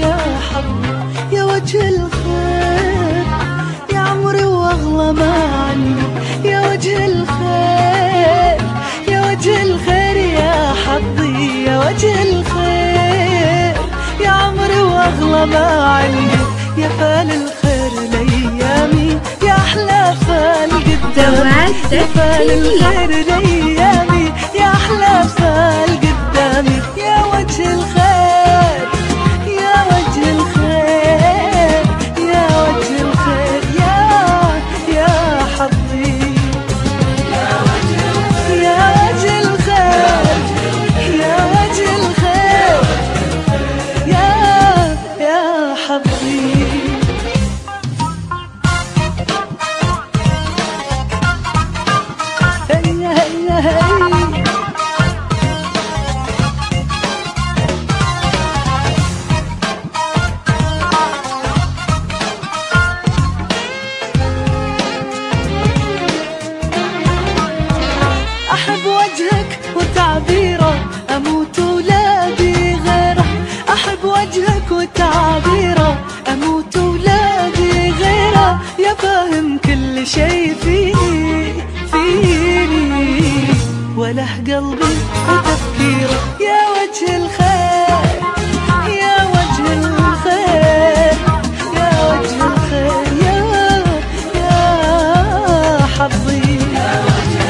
يا حظي يا وجه الخير يا عمري واغلى ما عندي يا وجه الخير يا وجه الخير يا حظي يا وجه الخير يا عمري واغلى ما عندي يا فال الخير لأيامي يا أحلى فال قدامي يا فال الخير لأيامي يا أحلى فال قدامي يا وجه الخير يا وجه الخير يا وجه الخير يا حظي يا وجه الخير يا وجه الخير يا حظي أحب وجهك وتعبيره أموت ولاقي غيره أحب وجهك وتعبيره أموت ولاقي غيره يا فاهم كل شي فيني وله قلبي وتفكيره يا وجه الخير يا وجه الخير يا وجه الخير يا حظي يا وجه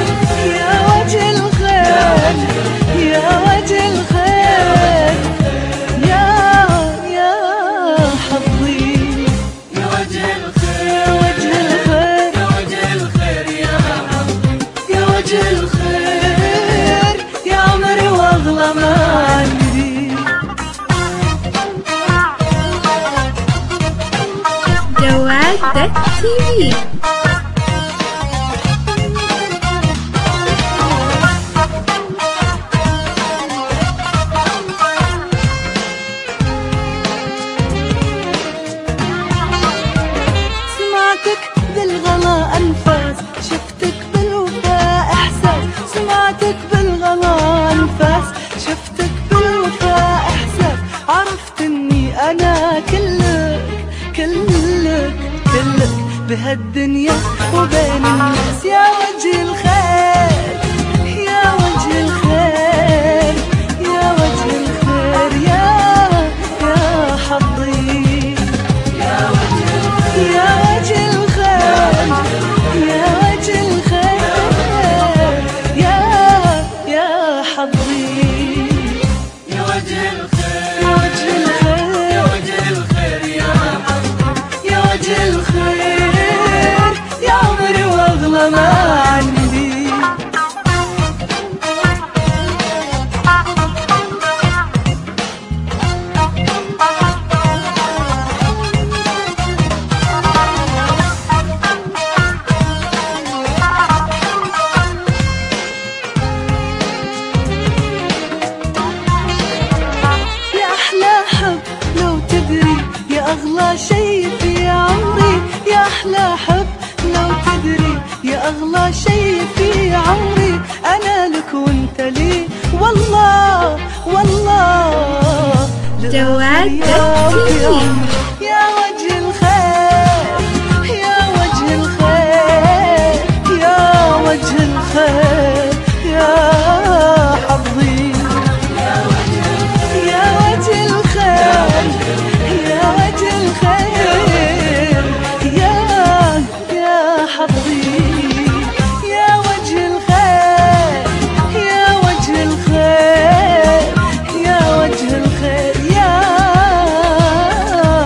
الخير يا وجه الخير يا حظي يا وجه الخير يا وجه الخير يا وجه الخير يا حظي يا وجه الخير يا عمري واغلى ما عندي جواد تي في. سمعتك بالغلا أنفاس شفتك بالوفاء إحساس سمعتك بالغلا أنفاس شفتك بالوفاء إحساس عرفت إني أنا كلك كلك كلك بهالدنيا وبين الناس يا وجه الخير يا وجه الخير يا وجه الخير يا حظي يا وجه الخير يا وجه الخير يا حظي يا وجه الخير يا وجه الخير يا وجه الخير يا حظي يا وجه الخير يا عمري واغلى ما عندي يا أحلى حب لو تدري يا أغلى شي في عمري يا أحلى حب لو تدري يا أغلى شي في عمري أنا لك وأنت لي والله والله جواد تي في. يا وجه الخير يا وجه الخير يا وجه الخير يا حظي يا وجه الخير يا وجه الخير يا حظي يا وجه الخير يا وجه الخير يا وجه الخير يا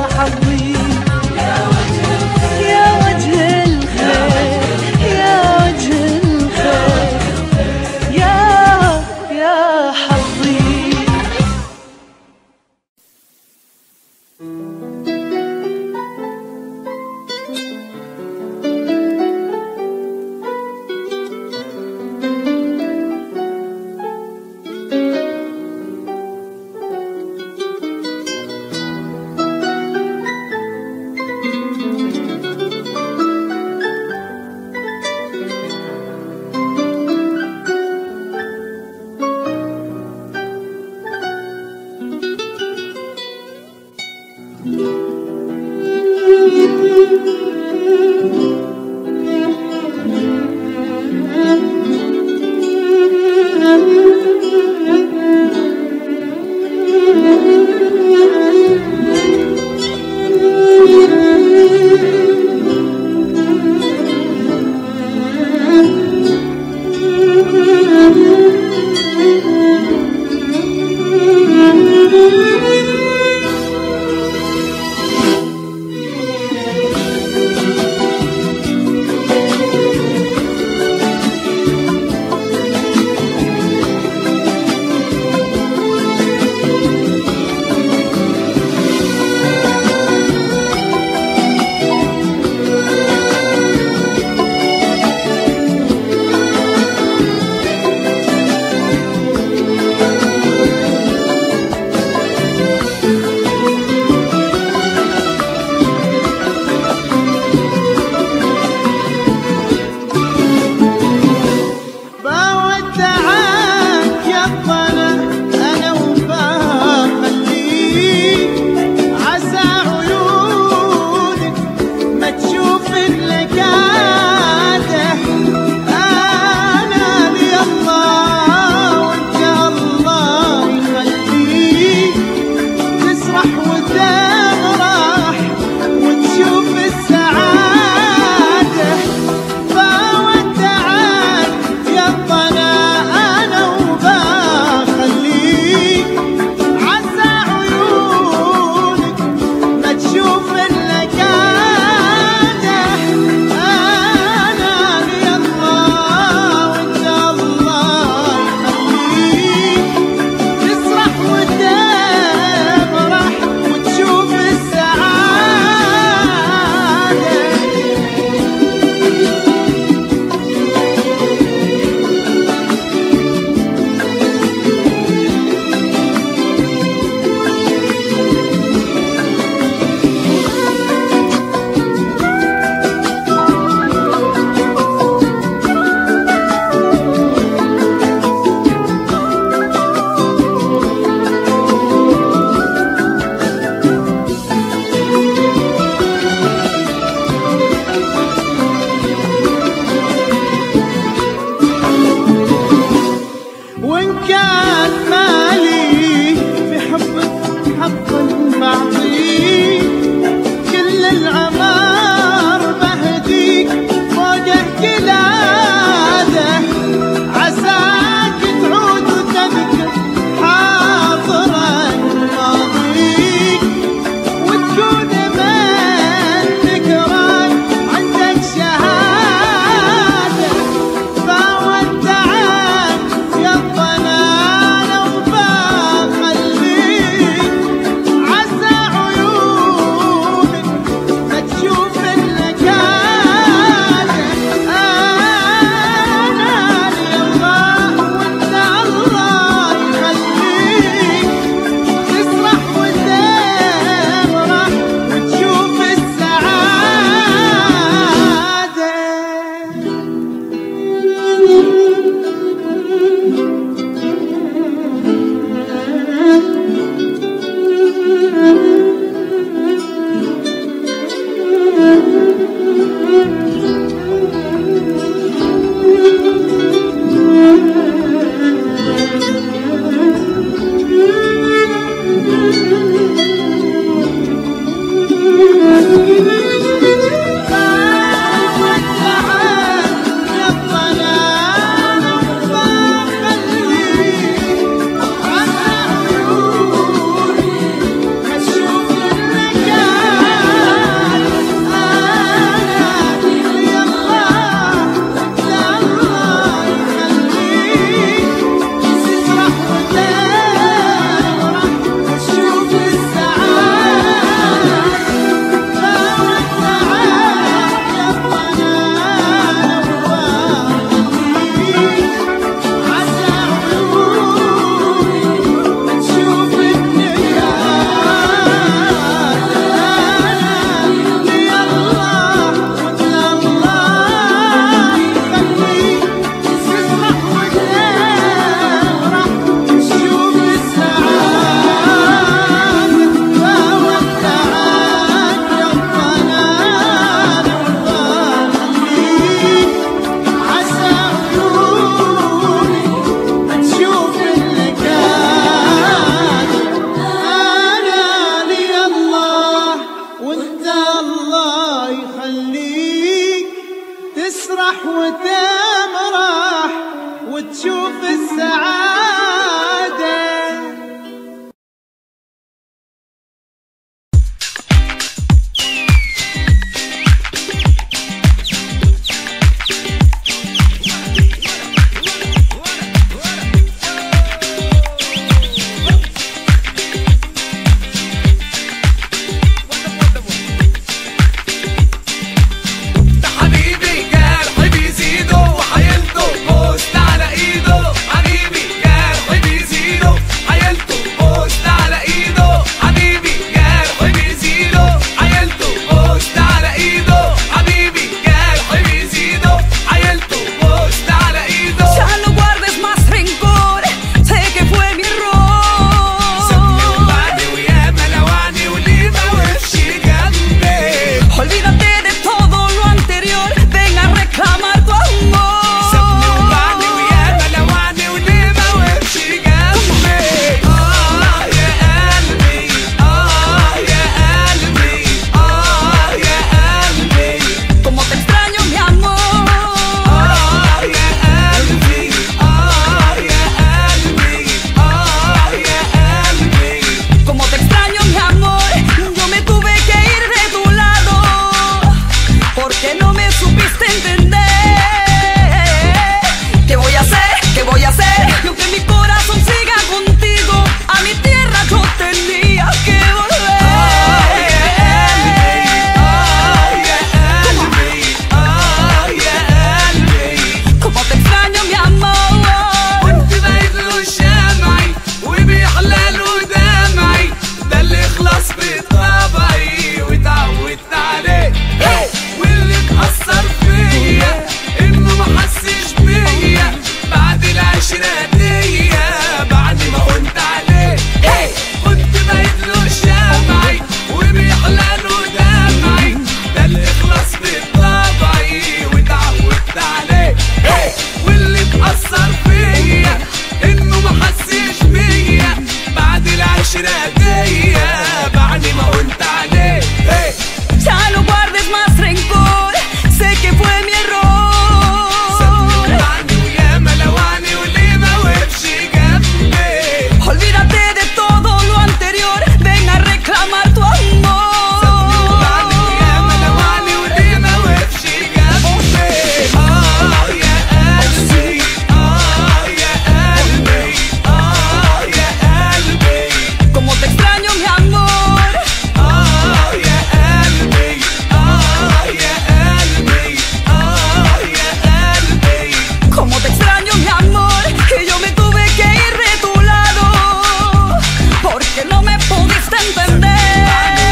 عليا بعد ما قلت عليه. Ya no guardes más rencor, sé que fue mi error. وياما لوعني وليه ما وقفش جنبي. Olvídate de todo lo anterior, ven a reclamar tu amor. وياما لوعني وليه ما وقفش جنبي. يا قلبي يا قلبي يا قلبي. Como te extraño mi amor. يا قلبي يا قلبي يا قلبي. Como te extraño mi amor, que yo me tuve que ir de tu lado, porque no me pudiste entender.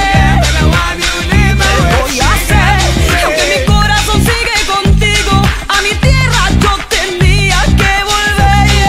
Voy a hacer, aunque mi corazón sigue contigo, a mi tierra yo tenía que volver.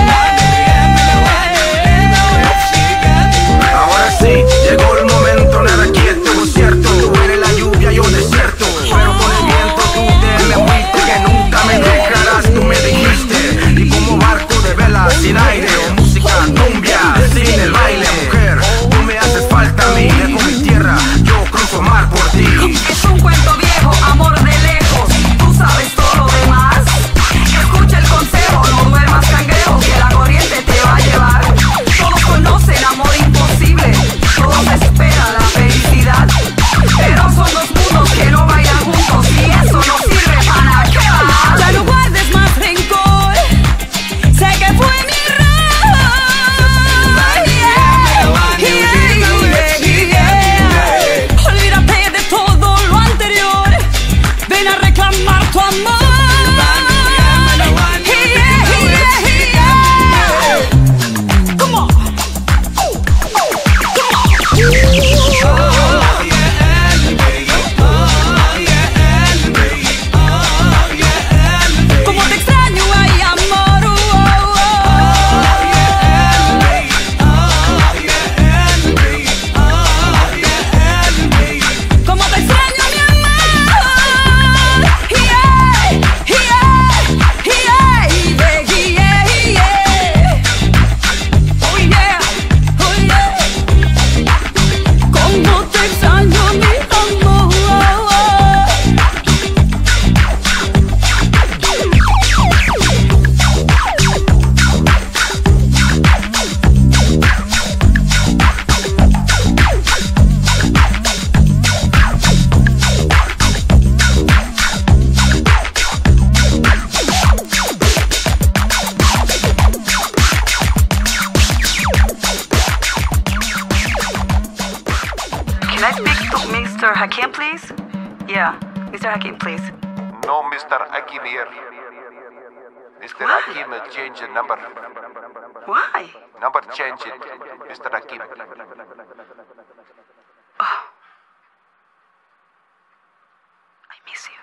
Ahora sí, llegó el momento, nada quieto, cierto. Tú eres la lluvia, yo desierto. Pero con el viento tú te me fuiste, que nunca me dejarás, tú me dijiste. Y como barco de vela sin aire, o música cumbia sin el baile, mujer, tú me haces falta a mí. Dejo mi tierra, yo cruzo mar por ti. Es un cuento viejo, amor de lejos, tú sabes todo lo demás. Escucha el consejo, no duermas cangrejo, que la corriente te va a llevar. Todos conocen amor imposible, todos esperan la felicidad, pero son dos mundos que no vayan juntos y eso no sirve para qué va. Ya no guardes más rencor, sé que fue mi error. Olvídate de todo lo anterior, ven a reclamar tu amor. Come on. Como te extraño, ay amor. Como te extraño, mi amor. Oh yeah, oh yeah. Como te extraño, mi amor. Can I speak to Mr. Hakim, please? Yeah, Mr. Hakim, please. No, Mr. Hakim here. Mr. Hakim change the number. Why? Number change it, Mr. Hakim. I miss you.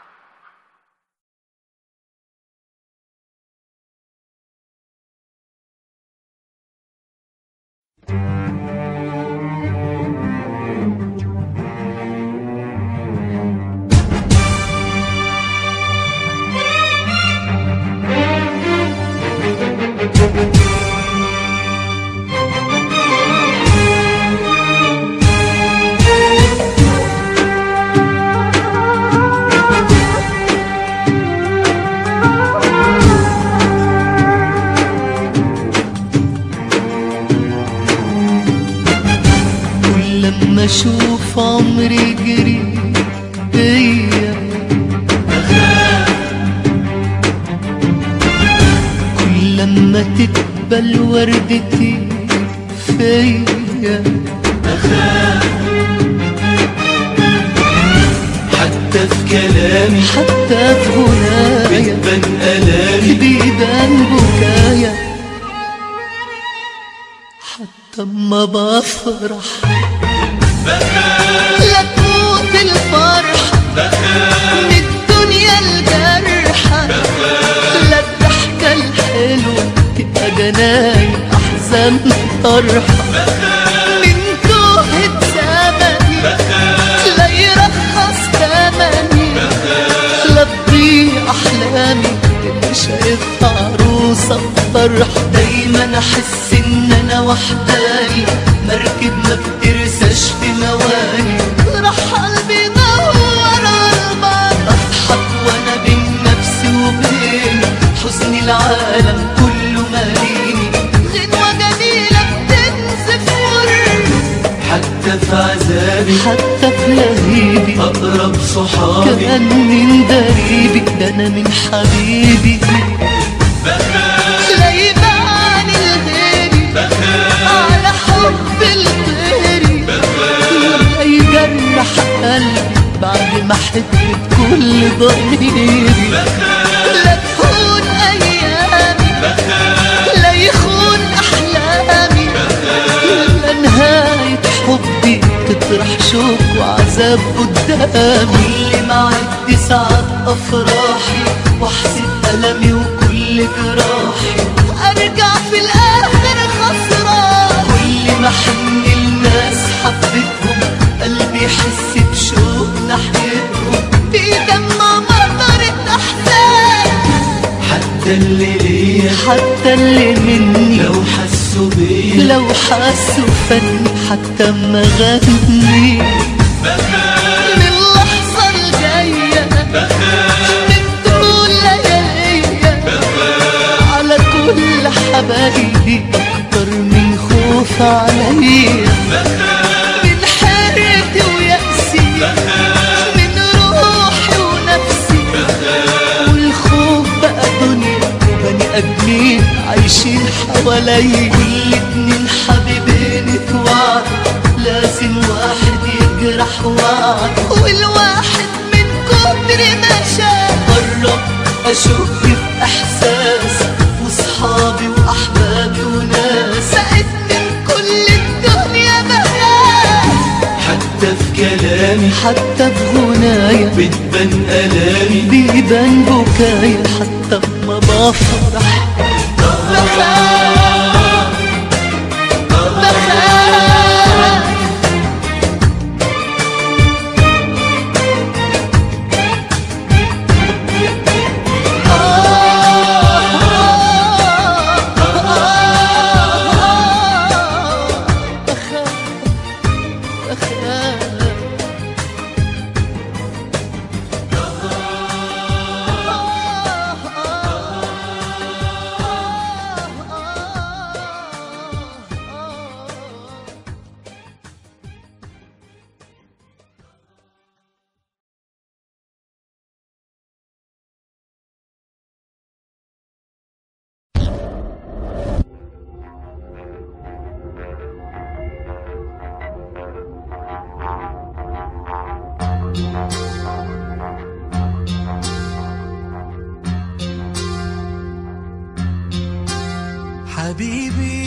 لما اشوف عمري يجري بيا كل لما تقبل وردتي فيا حتى في كلامي حتى في غنايا بتبان آلامي بيبان بكايا حتى اما بفرح لا تموت الفرح من الدنيا الجرحة لا الضحكة الحلوة تبقى جناين أحزان طرحة من توهة زمني لا يرخص ثمني لا تضيع أحلامي اللي شايفها عروسة بفرحة دايما أحس إن أنا وحداني مركب ما بترجع حتى في عذابي حتى في لهيبي أقرب صحابي كأني من دريبي ده أنا من حبيبي لا يبان الغيري على حب الغيري لا يجرح قلبي بعد ما حبت كل ضميري لا تهون أيامي لا يخون أحلامي لا نهاية حبي تطرح شوق وعذاب قدامي كل ما عدي ساعات أفراحي واحسب ألمي وكل جراحي أرجع في الآخر خسران كل ما حن الناس حبتهم قلبي يحس بشوق ناحيتهم بيدمع مطرة أحزان حتى اللي ليا حتى اللي مني لو حسوا بيا لو حسوا فني حتى ما غني من اللحظة الجاية من طول لياليا على كل حبايبي أكتر من خوف عليا من حيرتي ويأسي من روحي ونفسي والخوف بقى دنيا وبني آدمين عايشين حواليا كل اتنين حبيبين اتوعد لازم واحد يجرح وعد والواحد من كتر ما شاف قرب أشك في إحساس وصحابي وأحبابي وناس بقيت من كل الدنيا بهاء حتى في كلامي حتى في غنايا بتبان ألامي بيبان بكايا حتى ما بفرح بخاف حبيبي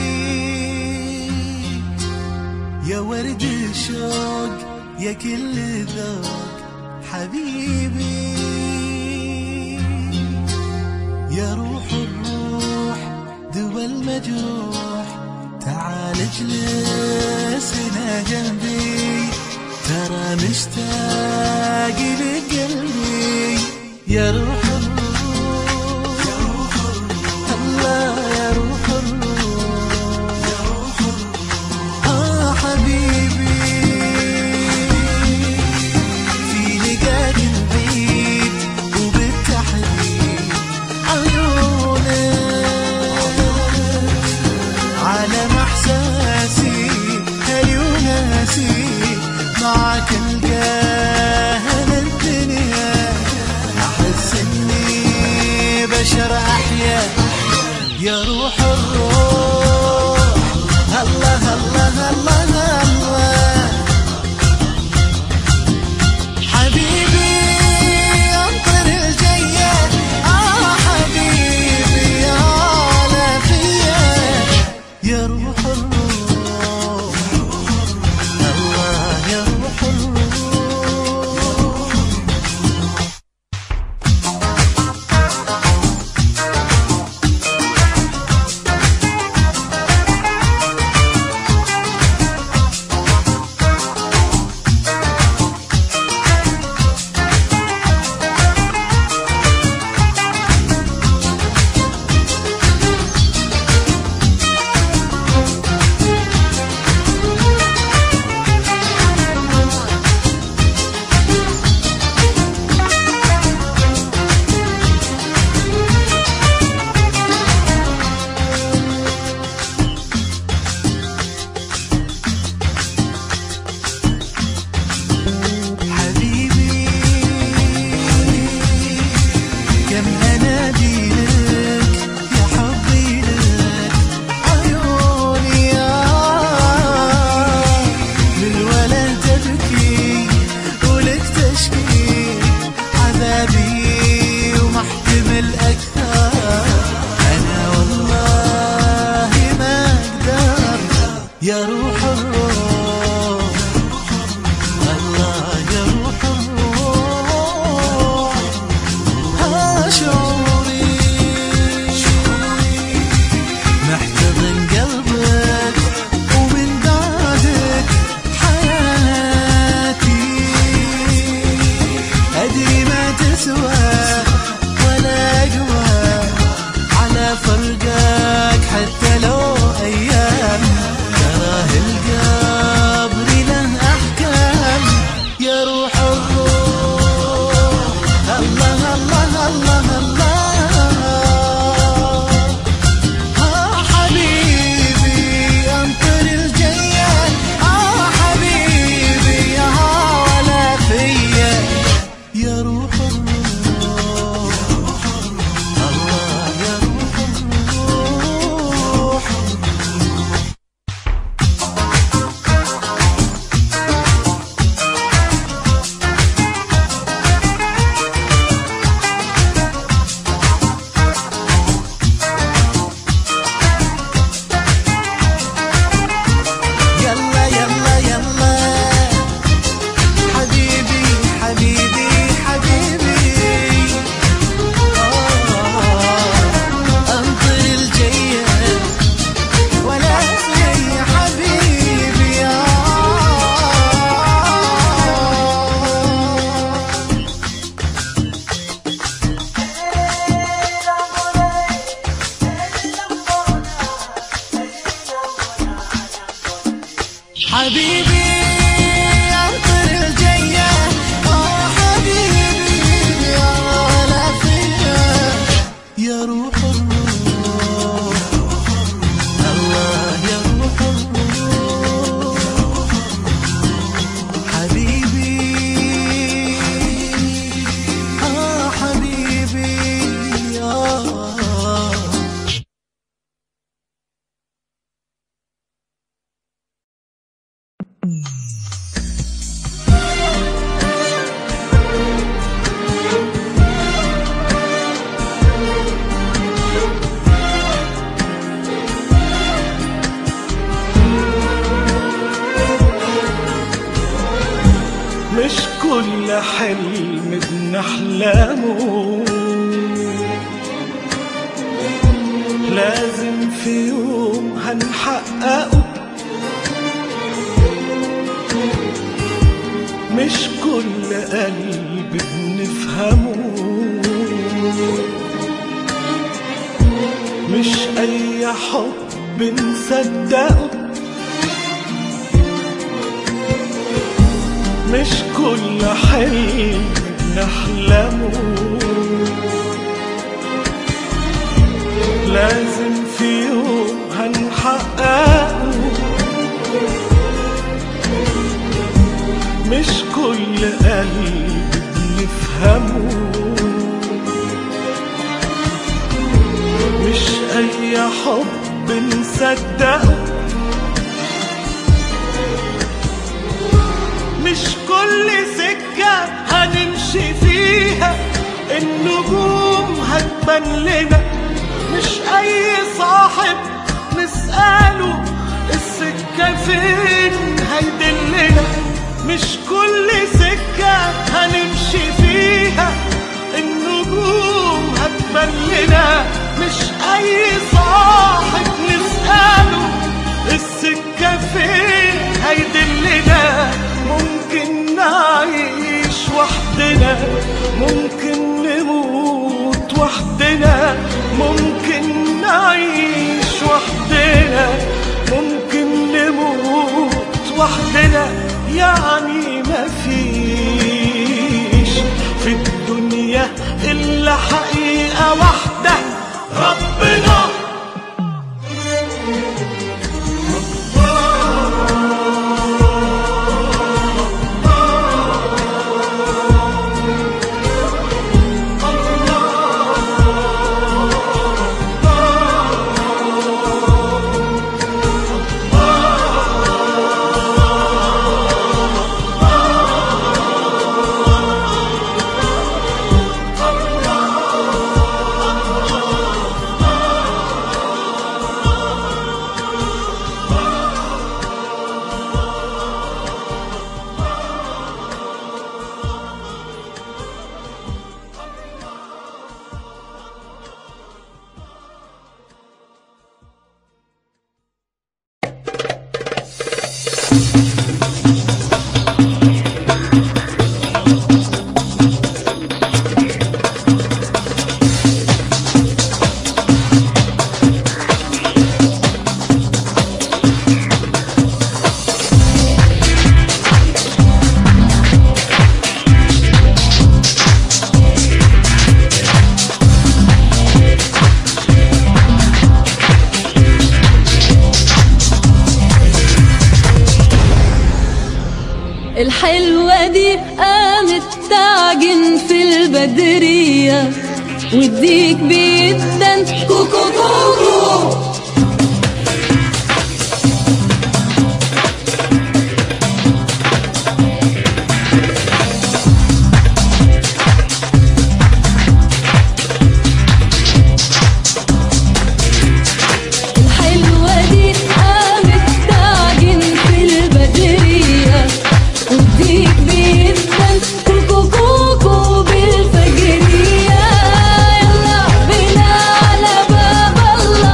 يا ورد الشوق يا كل ذوق حبيبي يا روح الروح دوا المجروح تعال اجلس هنا جنبي ترى مشتاق لقلبي يا روح الروح يا روح الروح الله يا روح الروح يا روح الروح حبيبي في لقاء بعيد وبالتحديد عيونك عالم احساسي هلي وناسي معك القاها الدنيا احس حبيبي يا طير الجية حبيبي يا لافية يا روح الروح الله يا روح الروح حبيبي حبيبي مش كل حلم بنحلمه لازم في يوم هنحققه، مش كل قلب بنفهمه، مش أي حب نصدقه، مش كل حلم نحلمه لازم في يوم هنحققه، مش كل قلب بنفهمه، مش أي حب نصدقه، مش كل سكة هنمشي فيها النجوم هتبان لنا، مش أي صاحب نسأله السكة فين هيدلنا، مش كل سكة هنمشي فيها النجوم هتبان لنا، مش أي صاحب نسأله السكة فين هيدلنا. ممكن نعيش وحدنا، ممكن نموت وحدنا، ممكن نعيش وحدنا، ممكن نموت وحدنا، يعني مفيش في الدنيا إلا حقيقة واحدة ربنا. الحلوة دي قامت تعجن في البدرية والديك بيدن كوكو كوكو. بالفجرية يلا بينا على باب الله.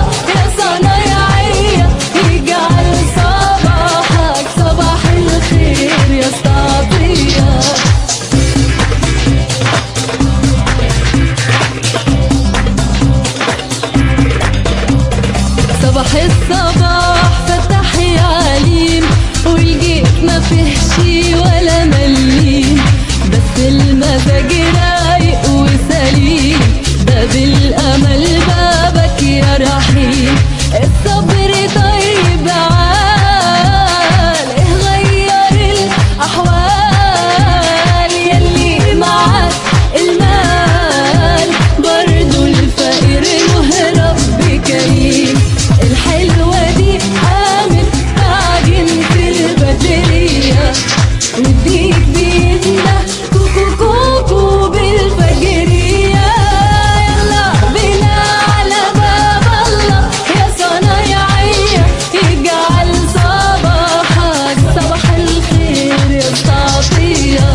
ما فيه شي ولا مليم، بس المزاج رايق وسليم. باب الأمل بابك يا رحيم، الصبر طيب عال غير الأحوال. يلي معاك المال برضو الفقير له رب كريم. الحلوة دي قامت تعجن في البدرية، وديك بيدنا كوكو كوكو بالفجرية. يلا بينا على باب الله يا صنايعية، يجعل صباحك صباح الخير يا تعطية.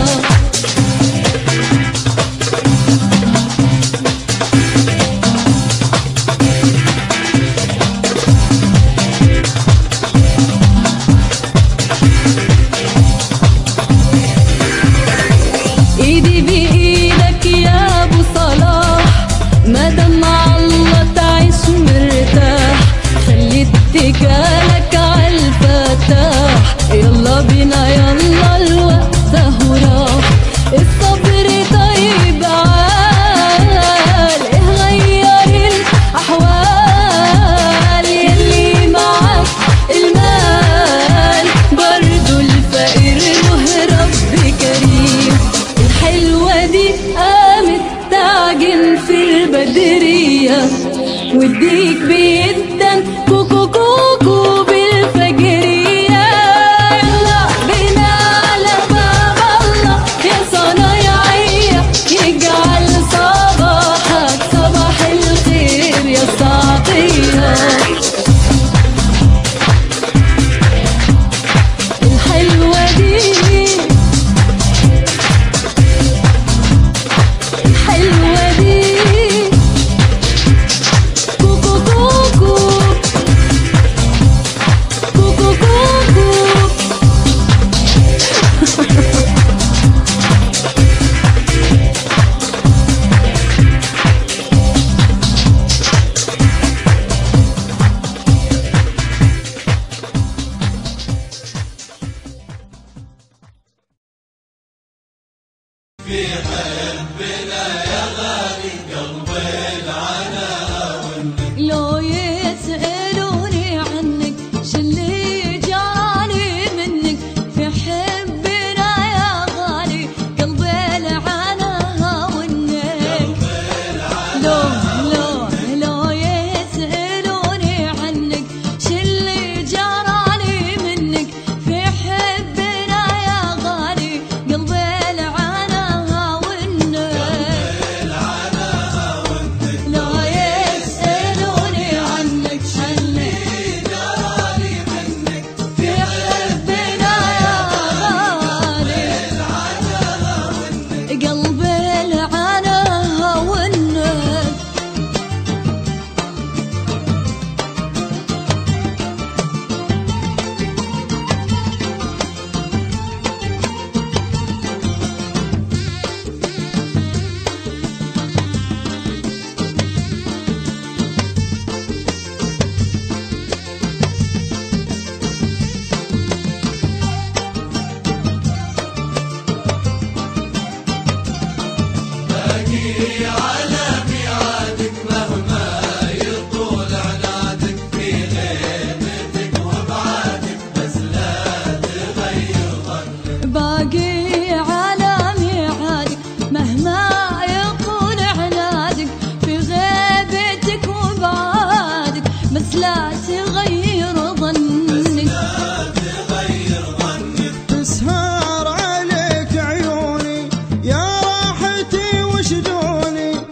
ايدي بايدك يا ابو صلاح، مادام مع الله تعيش مرتاح. خلي اتكالك عالفتاح، يلا بينا يلا الوقت اهو راح. الصبر طيب عال غير الاحوال. يلي معاك المال برضو الفقير له رب كريم. الحلوة دي قامت تعجن في البدرية، وديك بيدن كوكو كوكو بالفجرية. يلا بينا على باب الله يا صنايعية، يجعل صباحك صباح الخير يا تعطية. الحلوة دي الحلوة دي كوكو كوكو كوكو كوكو. لو يسألوني عنك شلي جرالي منك، في حبنا يا غالي قلبي لعنها ونك. لو يسألوني عنك شلي جرالي منك، في حبنا يا غالي قلبي لعنها ونك. لو يسألوني عنك شلي جرالي منك، في حبنا يا غالي قلبي لعنها ونك. باقي على ميعادك مهما يطول عنادك، في غيبتك وبعادك بس لا تغير ظنك. تسهر عليك عيوني يا راحتي وشجوني،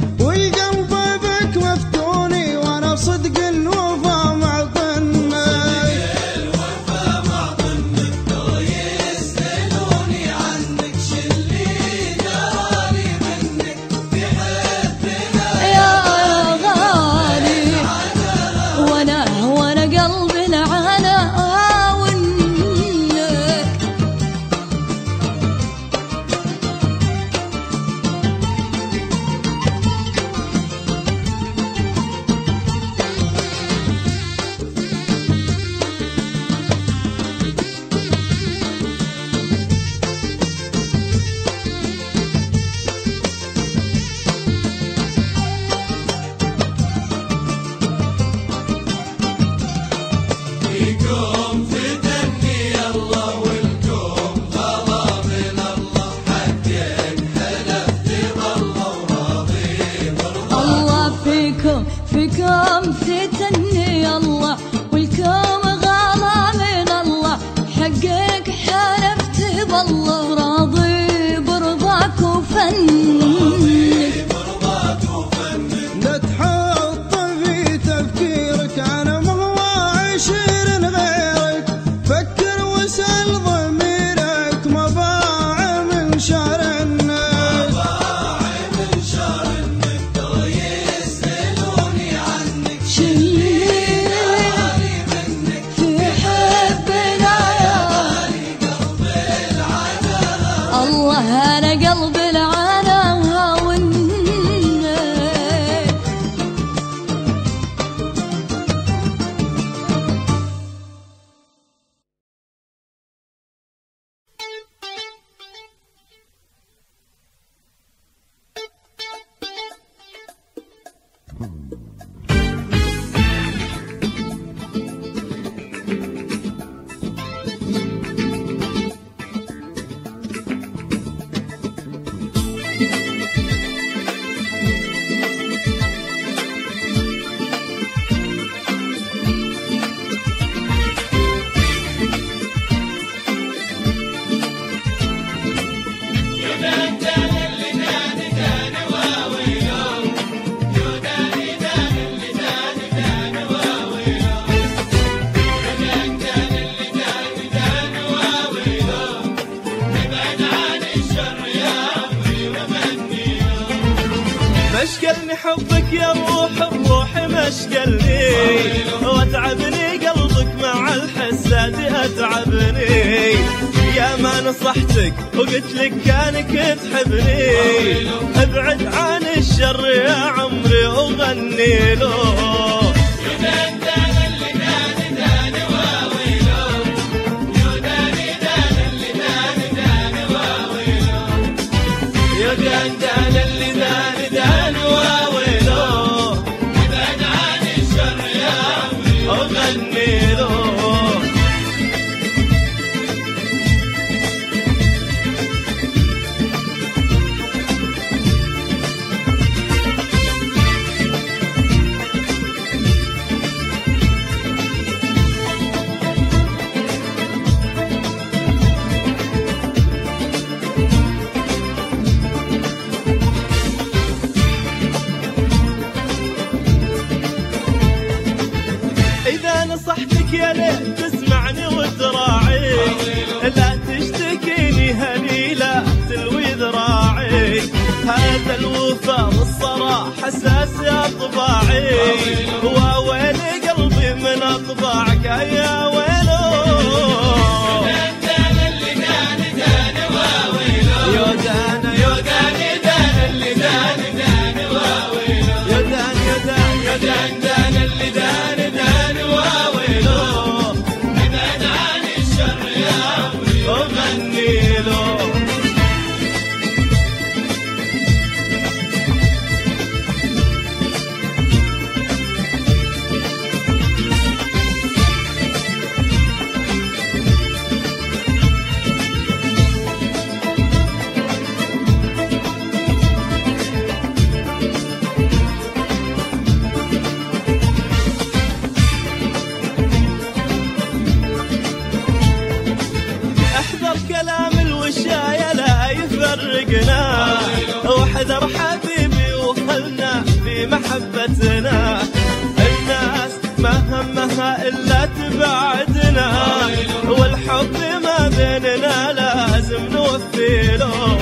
بالله راضي برضاك وفنك لا تحط في تفكيرك انا ما هو عشير غيرك فكر واسأل ضميرك ما باع من شر الناس ترى يسألوني عنك شيلي منك في حبنا يا الله أنا قلب العنا والنك مشكلني حبك يا روحي مشكلني واتعبني قلبك مع الحساد اتعبني يا ما نصحتك وقلت لك كانك تحبني ابعد عن الشر يا عمري وغني له يا دان اللي دان دان واويلو ابعد عن الشر يا عمري وغني له نصحتك يا ليت تسمعني وتراعي لا تشتكيني هني لا تلوي ذراعي هذا الوفا والصراحة اساس اطباعي وويلي قلبي من اطباعك يا ويلو يا دان اللي دان دان واويلو يا دان اللي دان دان واويلو يا دان يا دان دان اللي دان دان واويلو ابعد عن الشر يا عمري وغني له واحذر حبيبي وخلنا في محبتنا الناس ما همها إلا تبعدنا والحب ما بيننا لازم نوفي له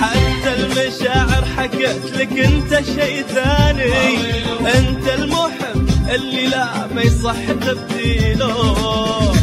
حتى المشاعر حكت لك انت شي ثاني. انت المحب اللي لا ما يصح تبديله.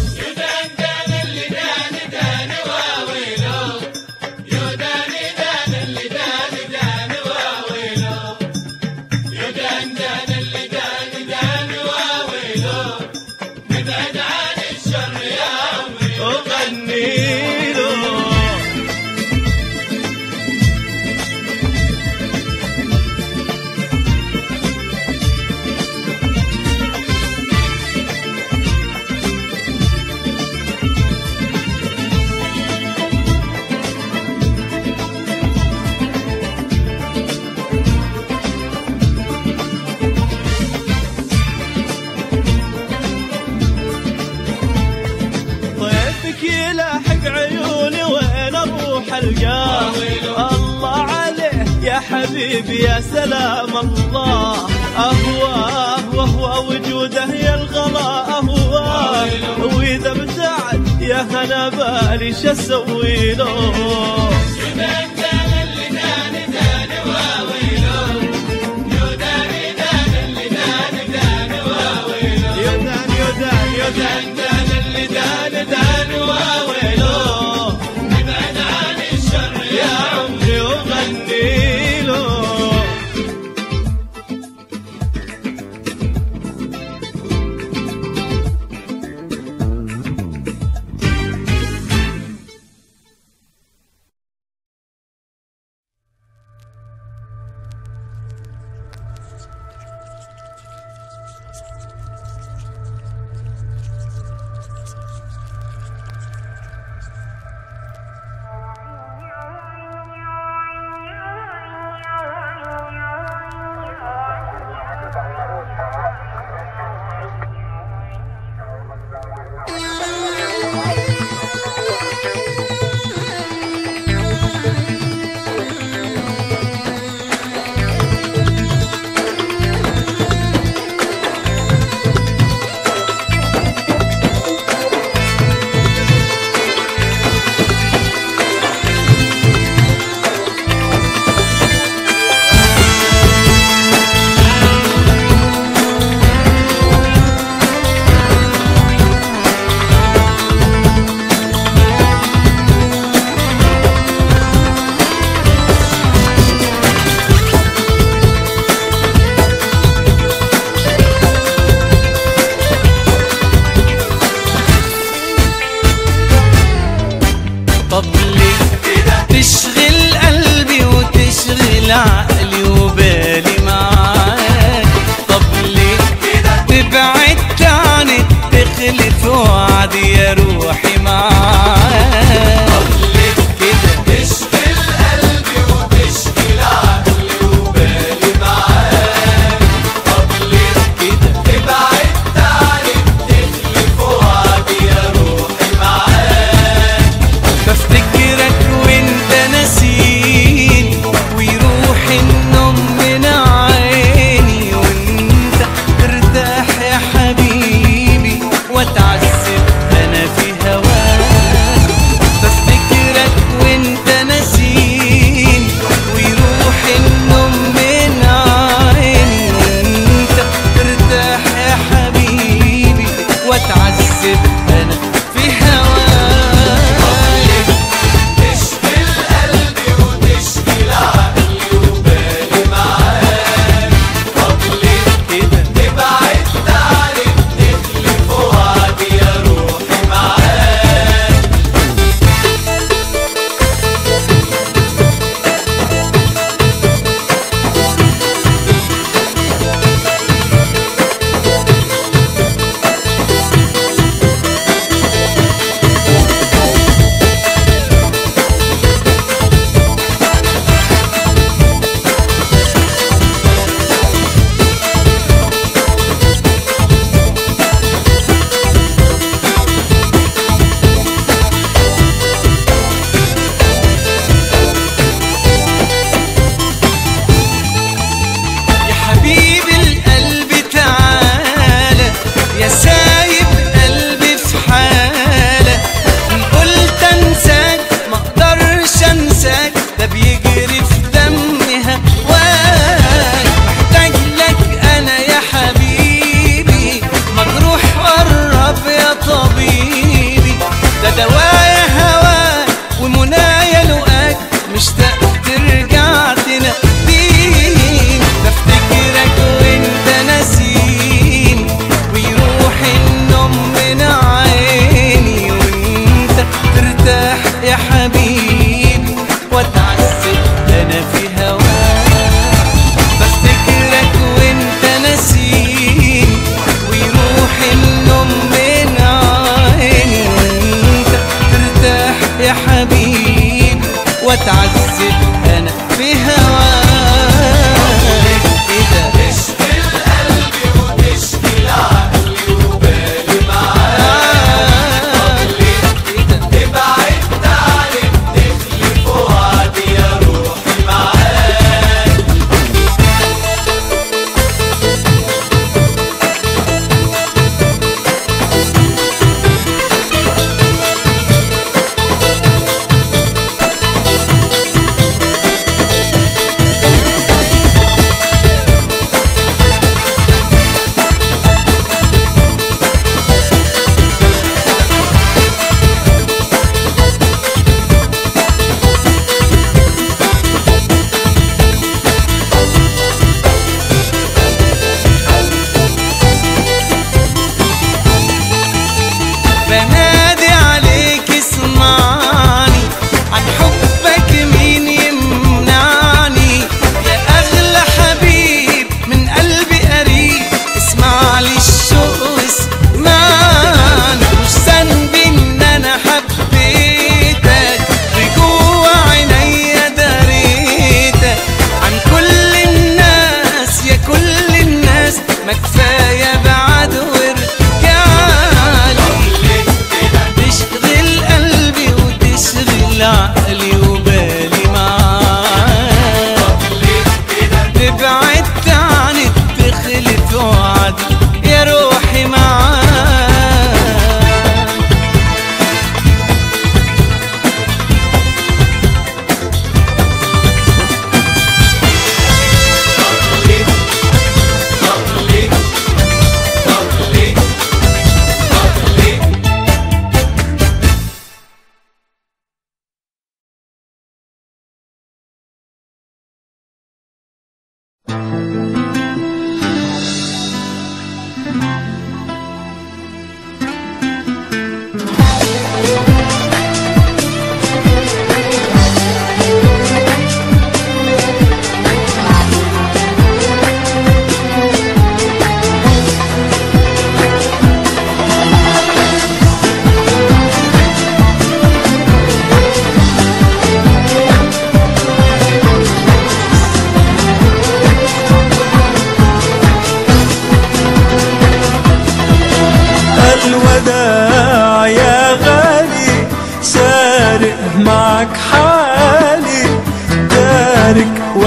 يلاحق عيوني وين اروح القاه. الله عليه يا حبيبي يا سلام الله. اهواه وهو وجوده يا الغلا اهواه. واذا ابتعد يا هنا بالي شو اسوي له.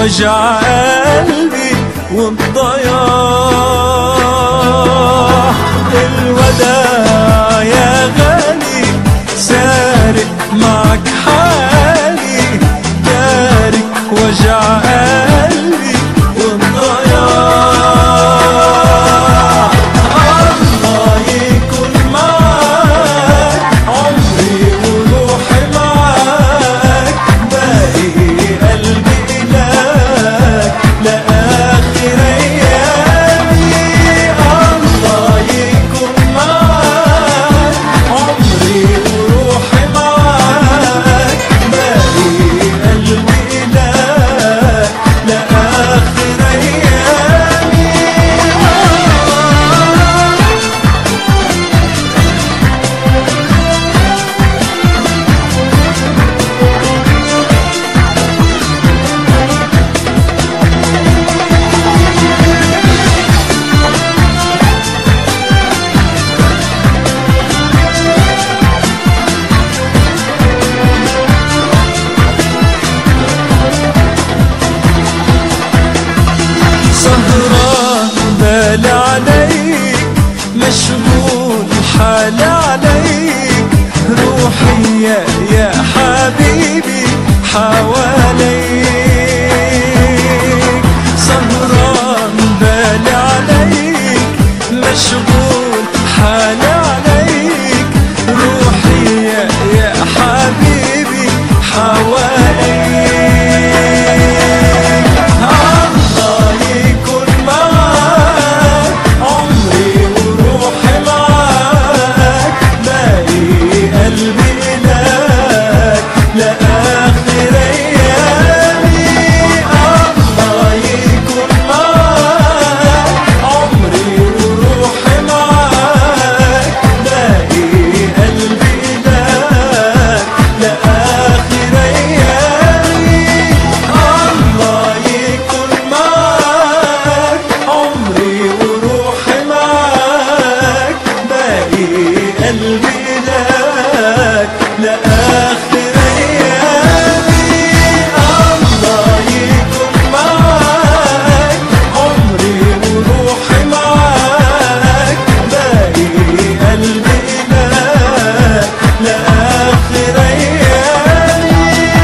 وجع قلبي والضياع. الوداع يا غالي سارق معك حالي، تارك وجع قلبي والضياع. الله يكون معاك عمري وروحي معاك، باقي قلبي إلك لآخر أيامي. الله يكون معاك عمري وروحي معاك، باقي قلبي إلك لآخر أيامي. سهران بالي عليك، مشغول حالي عليك، روحي يا حبيبي حواليك. سهران بالي عليك، مشغول حالي عليك، روحي يا حبيبي حواليك. الله يكون معاك عمري وروحي معاك، باقي قلبي إلك لآخر أيامي. الله يكون معاك عمري وروحي معاك، باقي قلبي إلك لآخر أيامي. الله يكون معاك عمري وروحي معاك، باقي قلبي إلك لآخر أيامي. الله يكون معاك عمري وروحي معاك، باقي قلبي إلك لآخر أيامي.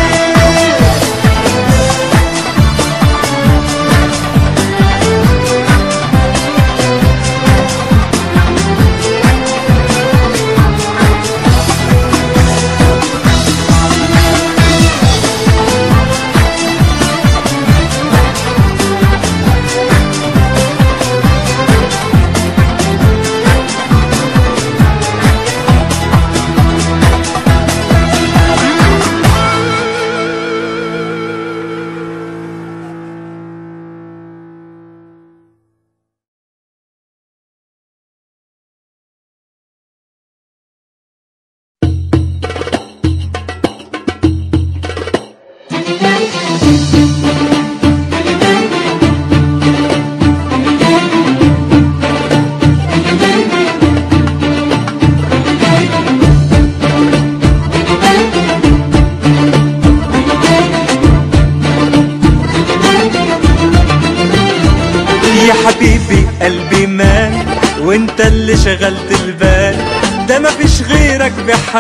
يا حبيبي قلبي مال وانت اللي شغلت البال، ده مفيش غيرك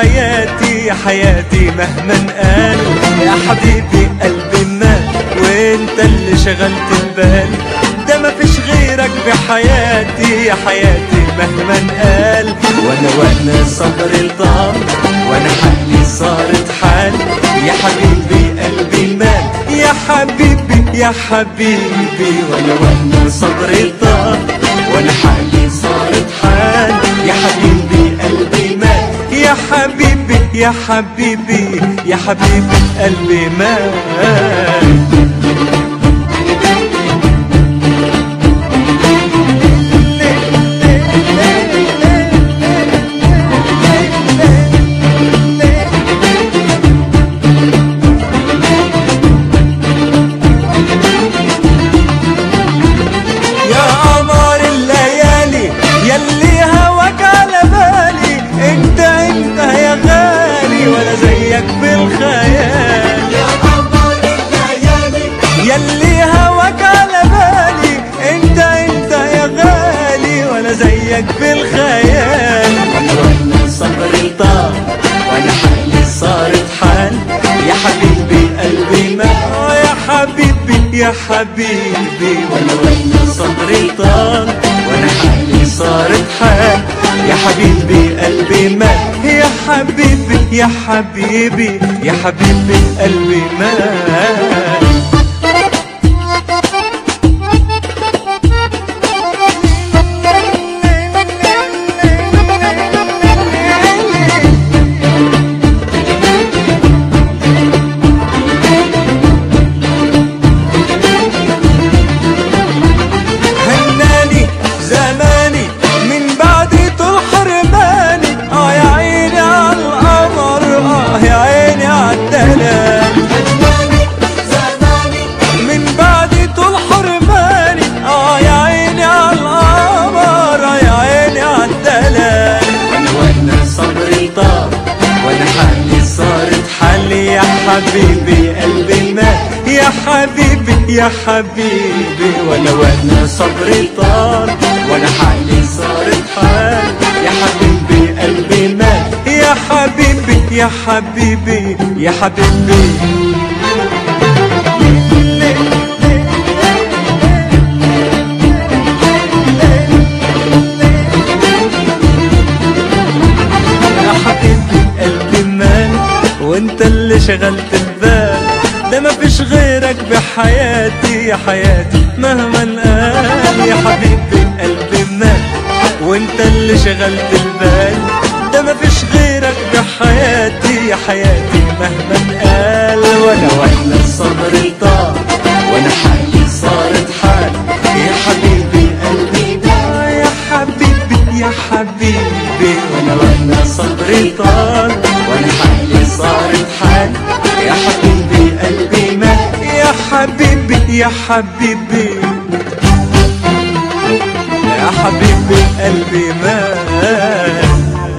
بحياتي يا حياتي مهما قال. يا حبيبي قلبي مال وانت اللي شغلت البال، ده مفيش غيرك بحياتي يا حياتي مهما قال. وانا صبري طال وانا حالي صارت حال، يا حبيبي قلبي مال يا حبيبي يا حبيبي. وانا صبري طال وانا حالي صارت حال، يا حبيبي قلبي مال يا حبيبي يا حبيبي يا حبيبي قلبي مال. ولا زيك بالخيال يا قمر الليالي يا حبيبي، وانا وين صبري طال وانا حالي صارت حال. يا حبيبي قلبي مات، يا حبيبي يا حبيبي يا حبيبي قلبي مات. حبيبي قلبي مات، يا حبيبي يا حبيبي وانا صبري طال وانا حالي صارت حال. يا حبيبي قلبي مات، يا حبيبي يا حبيبي يا حبيبي. يا حبيبي قلبي مات وانت اللي شغلت البال، ده ما فيش غيرك بحياتي يا حياتي مهما قال. يا حبيبي قلبي مات وانت اللي شغلت البال، ده ما فيش غيرك بحياتي يا حياتي مهما قال. وانا صبري طال وانا حالي صارت حال. يا حبيبي قلبي مات، يا حبيبي يا حبيبي وانا صبري طال وانا حالي صارت حال. يا حبيبي قلبي مات، يا حبيبي يا حبيبي يا حبيبي قلبي مات.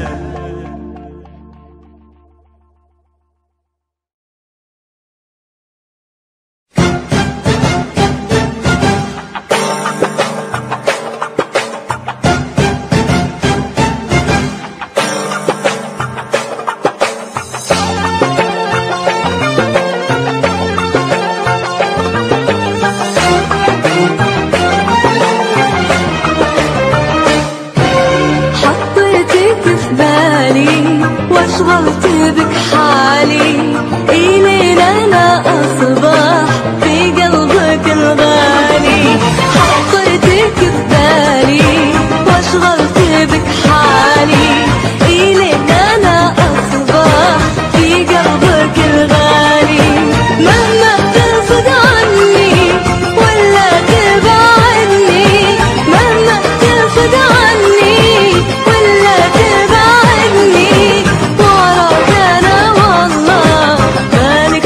واشغلت بك حالي إلين أنا أصبح في قلبك الغالي. حطيتك ببالي واشغلت بك حالي إلين أنا أصبح في قلبك الغالي. مهما ترفض عني ولا تبعني، مهما ترفض عني ولا تبعني، وراك أنا والله مالك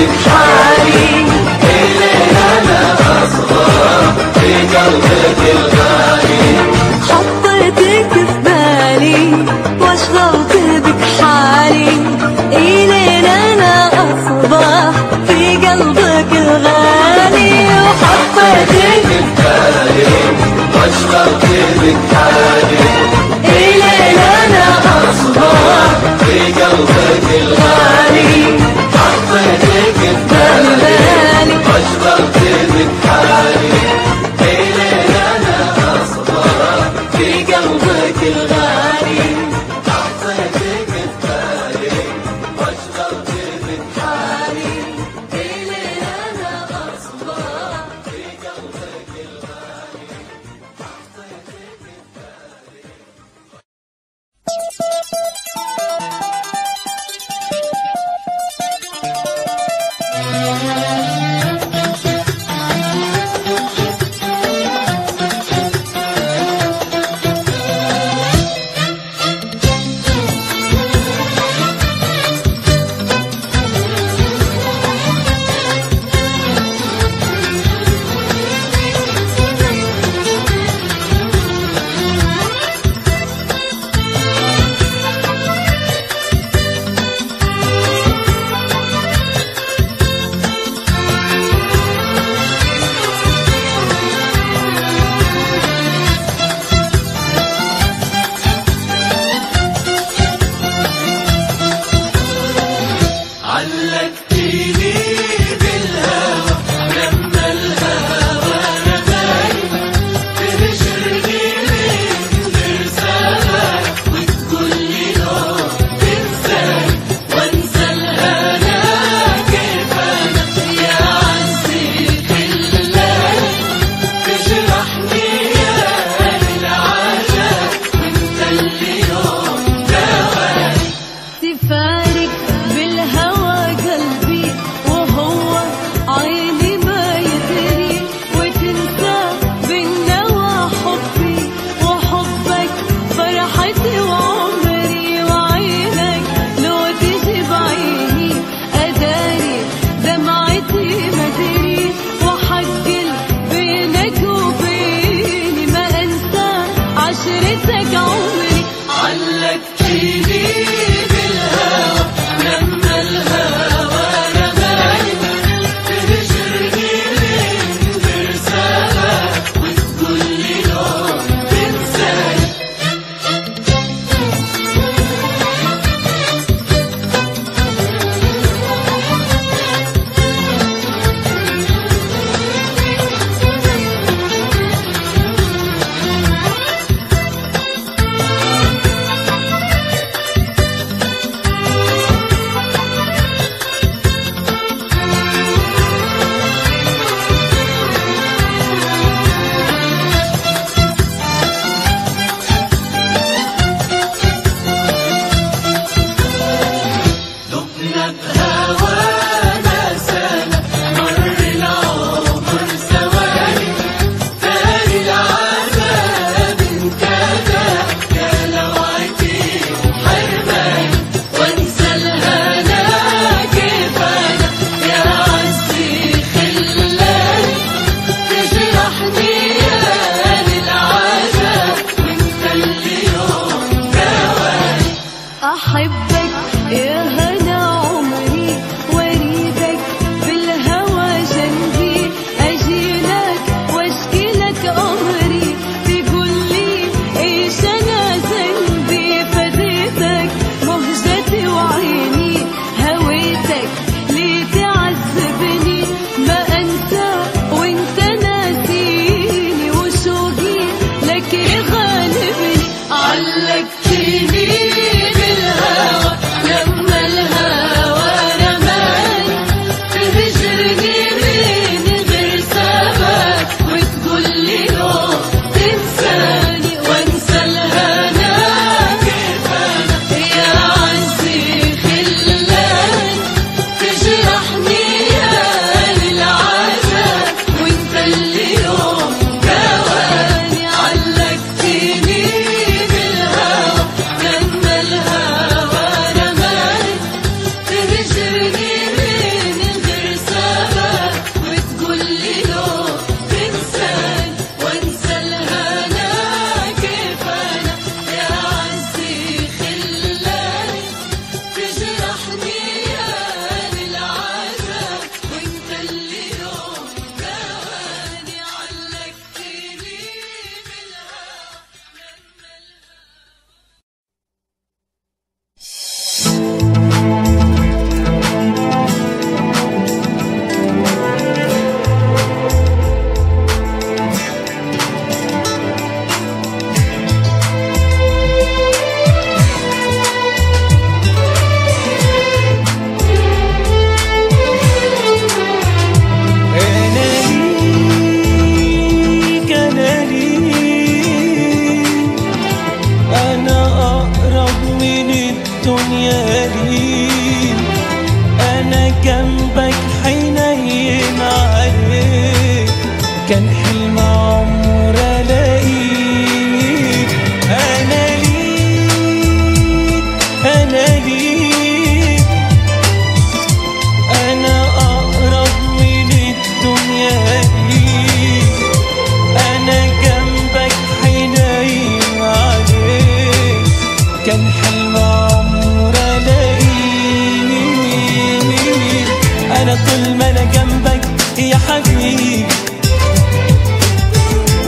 بك حالي إلين أنا أصبح في قلبك الغالي حطيتك في بالي واشغلت بك حالي إلين أنا أصبح في قلبك الغالي حطيتك في بالي واشغلت بك حالي إلين أنا أصبح في قلبك الغالي حطيتك في بالي واشغلت بك حالي إلين أنا أصبح في قلبك الغالي حطيتك في بالي واشغلت بك حالي إلين أنا أصبح في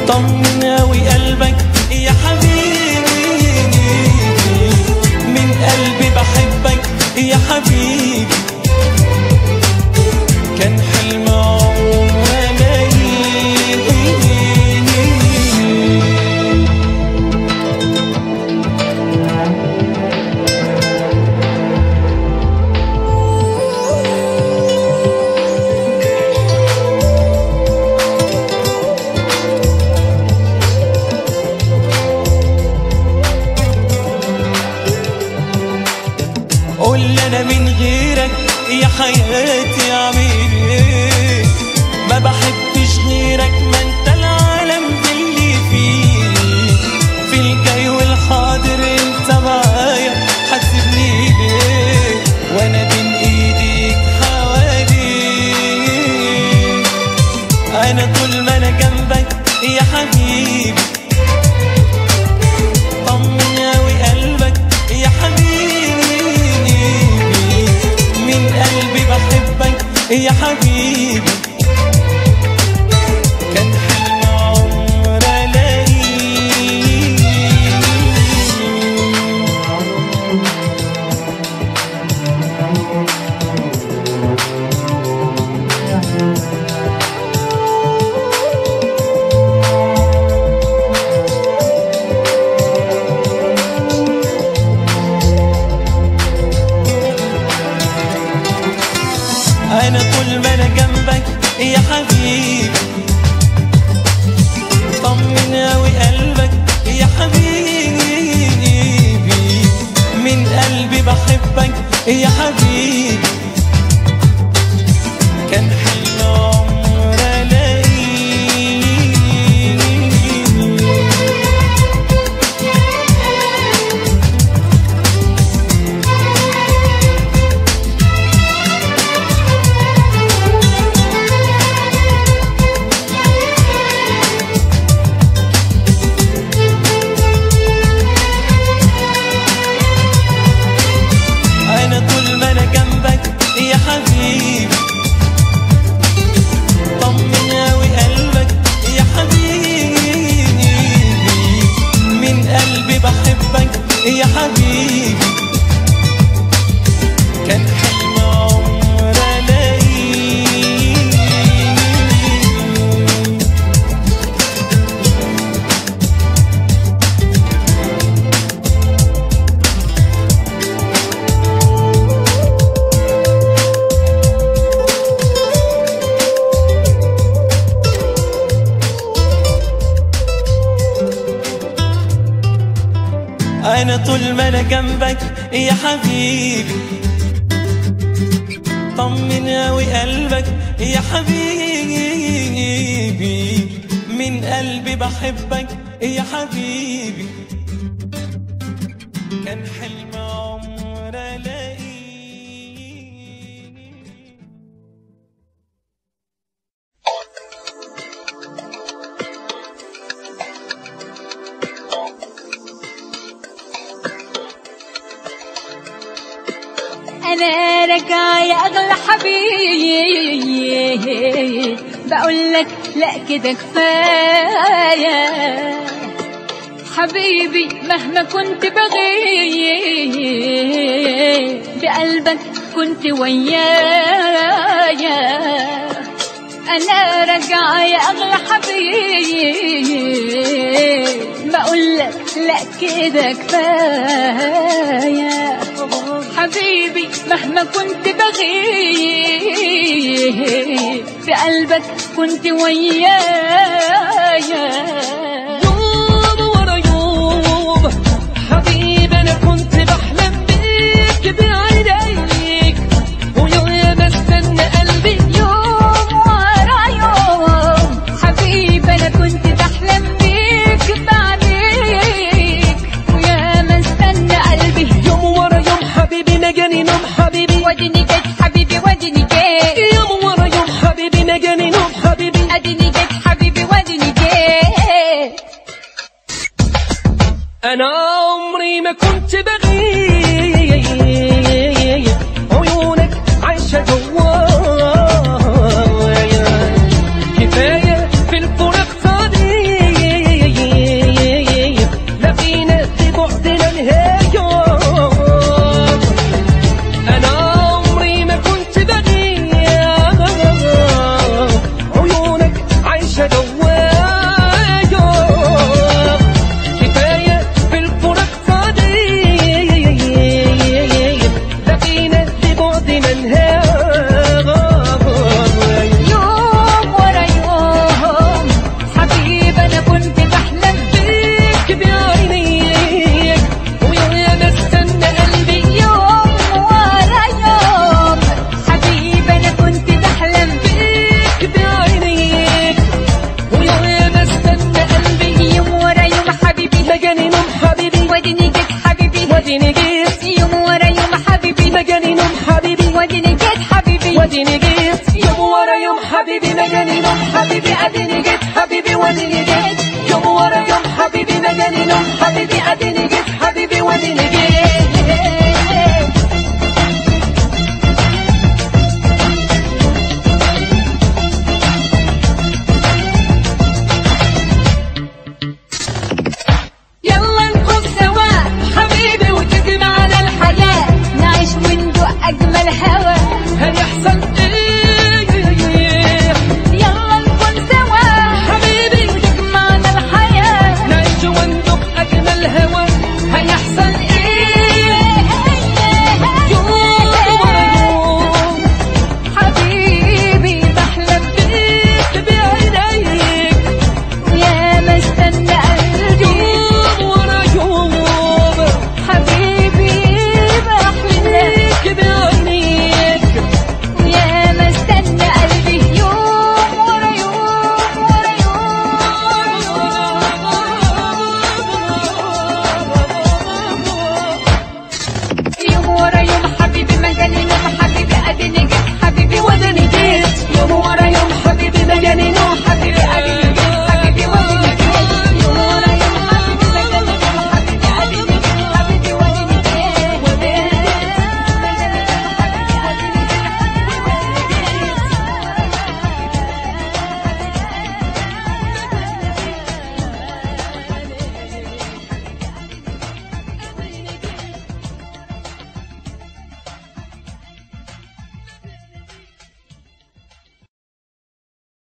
طمن اوي قلبك يا حبيبي، من قلبي بحبك يا حبيبي، كان حلم عمري. قول انا من غيرك يا حياتي اعمل ايه، ما بحبش غيرك، ما انت العالم اللي فيه، في الجاي والحاضر انت معايا، حاسبني ليه وانا بين ايديك حواليك، انا طول ما انا جنبك يا حبيبي، طمن اوي قلبك يا حبيبي، من قلبي بحبك يا حبيبي، كان حلم عمري أنا طول ما أنا جنبك يا حبيبي، طمن أوي قلبك يا حبيبي، من قلبي بحبك يا حبيبي، كان حلم عمري. أنا طول ما أنا جنبك يا حبيبي، طمن أوي قلبك يا حبيبي، من قلبي بحبك يا حبيبي، كان حلم عمري. أنا طول ما أنا جنبك يا حبيبي، طمن أوي قلبك يا حبيبي، من قلبي بحبك يا حبيبي، كان حلم عمري ألاقيك. أنا راجعة يا أغلى حبيب، بقولك لأ كده كفاية حبيبي، مهما كنت بغيب بقلبك كنت ويايا. أنا راجعة يا أغلى حبيب، بقولك لأ كده كفاية حبيبي، مهما كنت بغيب بقلبك كنت ويايا. يوم ورا يوم حبيبي أنا كنت بحلم بيك بعينيك، ويوم استنى قلبي يوم ورا يوم حبيبي أنا كنت بحلم بيك بعينيك، ويوم استنى قلبي يوم ورا يوم حبيبي نجاني نوم حبيبي، وديني جت حبيبي وديني جت، يوم ورا يوم حبيبي نجاني نوم حبيبي، اديني جت حبيبي وديني جت. أنا عمري ما كنت بغيب، عيونك عايشة جوايا، كفاية في الفراق صديق حبيبي اديني جيت حبيبي واديني جيت